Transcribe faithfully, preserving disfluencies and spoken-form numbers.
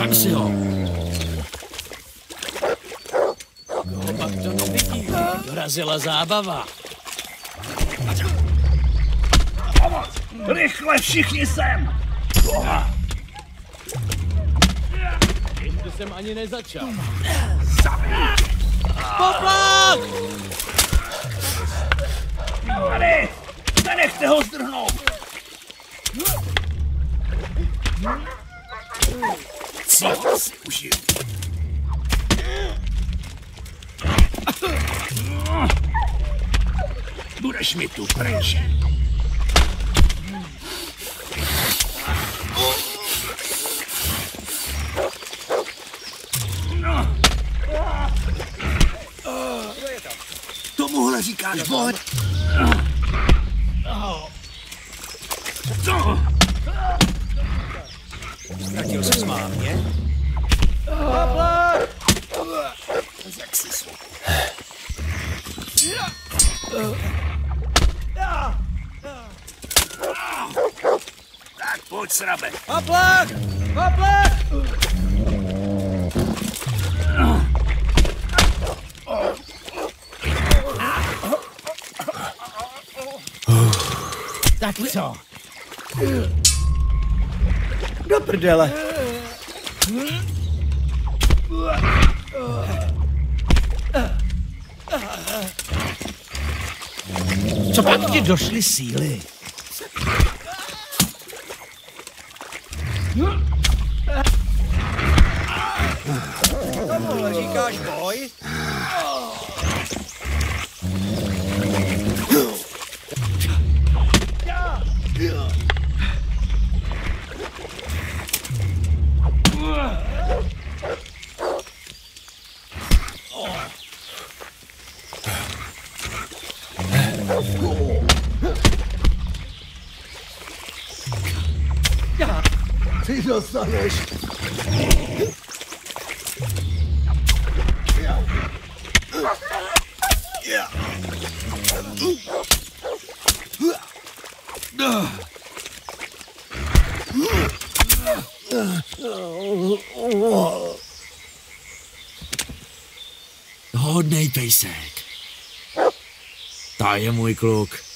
Tak si ho. No, pak to nevidí. Dorazila zábava. Pomoc! Rychle všichni sem! Ještě jsem ani nezačal. Zabij! Poplach! Tady! Nenechte ho zdrhnout! Cíl si užiju. Budeš mi tu pryč. Tomuhle říkáš boj? Ztratil se smávně? Jak si svou. Tak pojď, srabe. Poplach! Poplach! Tak co? Do prdele. Co pak ti došly síly? Tomuhle říkáš boj? Ty dostaneš. Hodnej pejsek. Ta je můj kluk.